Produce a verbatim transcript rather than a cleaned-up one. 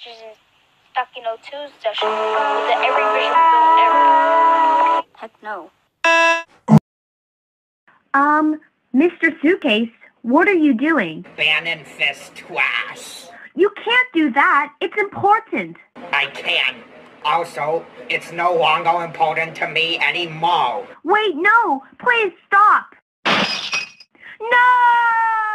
She's stuck in O two's session with the Erry vision film error. Heck no. Um, Mister Suitcase, what are you doing? Bannon fist twice. You can't do that. It's important. I can. Also, it's no longer important to me anymore. Wait, no. Please stop. No!